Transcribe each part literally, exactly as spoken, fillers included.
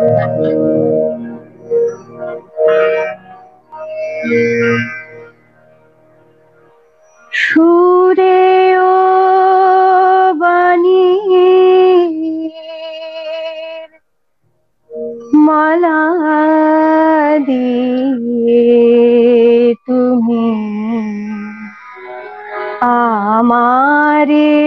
সুরে ও বাণী মালা দিয়ে তুমি আমারে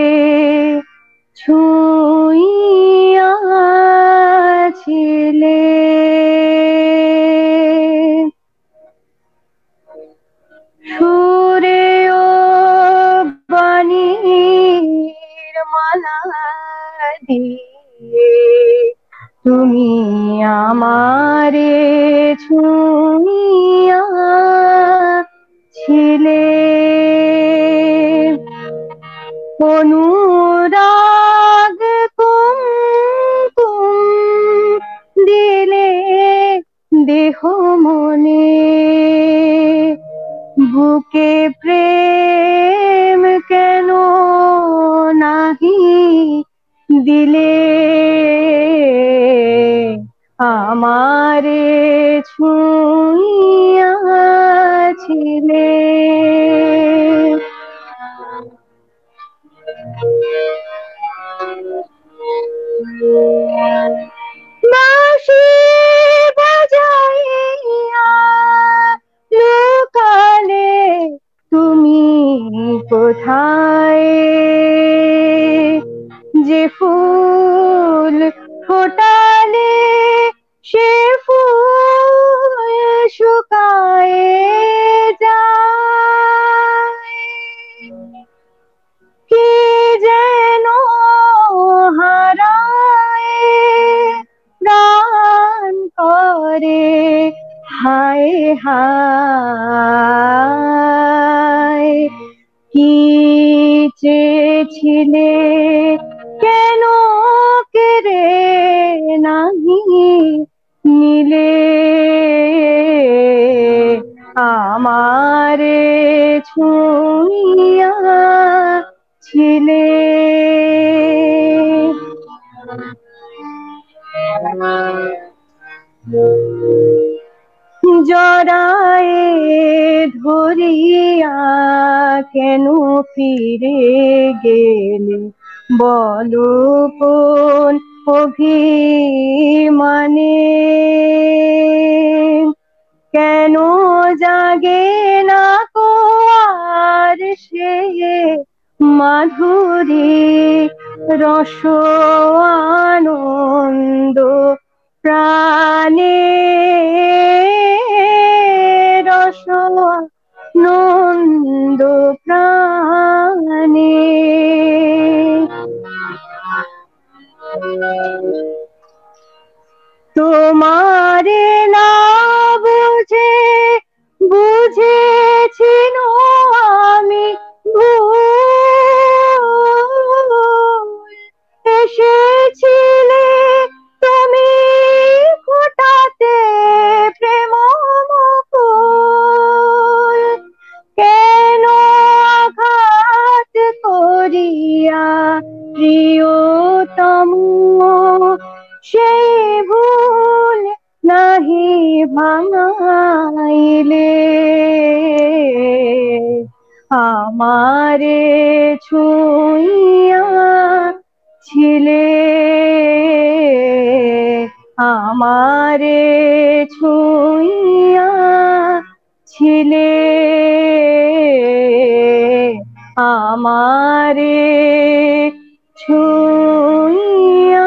ছুঁইয়াছিলে। সুরে ও বাণীর মালা দিয়ে তুমি আমারে ছুঁইয়াছিলে। অনুরাগ কুমকুম দিলে দেহ মনে, বুকে প্রেম কেন নাহি দিলে। আমারে ছুঁইয়াছিলে। বাঁশি বাজাইয়া লুকালে তুমি কোথায়, যে ফুল ফোটালে সে ফুল শুকায় যায়। কি যেন হারায় প্রাণ করে হায় হায়। কি চেয়েছিলে কেন কেড়ে নাহি নিলে। আমারে ছুঁইয়াছিলে। জড়ায়ে ধরিয়া কেন ফিরে গেলে বলো কোন অভিমানে। কেন জাগে না কো আর সে মাধুরী রস আনন্দ প্রাণে। রস আনন্দ প্রাণে। তোমারে না বুঝে বুঝেছিল আমি ভুল। এসেছিলে তুমি ফোটাতে প্রেম মুকুল। কেন আঘাত করিয়া প্রিয়তম সেই ভুল নাহি ভাঙাইলে। আমারে ছুঁইয়াছিলে। আমারে ছুঁইয়াছিলে। আমারে ছুঁইয়া